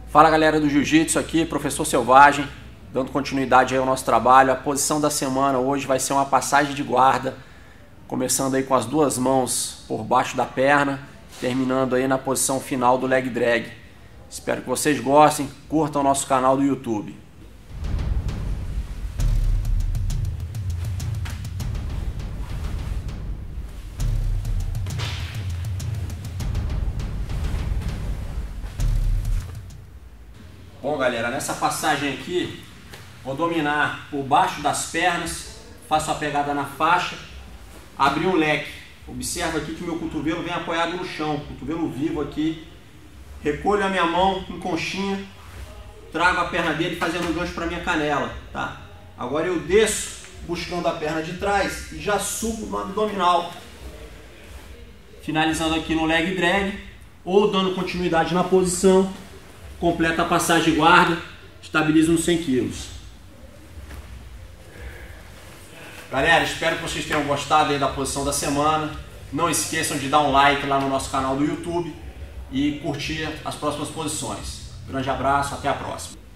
Fala galera do Jiu-Jitsu aqui, Professor Selvagem, dando continuidade aí ao nosso trabalho. A posição da semana hoje vai ser uma passagem de guarda, começando aí com as duas mãos por baixo da perna, terminando aí na posição final do leg drag. Espero que vocês gostem, curtam o nosso canal do YouTube. Bom galera, nessa passagem aqui, vou dominar por baixo das pernas, faço a pegada na faixa, abrir um leque. Observa aqui que meu cotovelo vem apoiado no chão, cotovelo vivo aqui. Recolho a minha mão em conchinha, trago a perna dele fazendo um gancho para minha canela, tá? Agora eu desço buscando a perna de trás e já subo no abdominal, finalizando aqui no leg drag ou dando continuidade na posição. Completa a passagem de guarda, estabiliza nos 100 kg. Galera, espero que vocês tenham gostado aí da posição da semana. Não esqueçam de dar um like lá no nosso canal do YouTube e curtir as próximas posições. Grande abraço, até a próxima.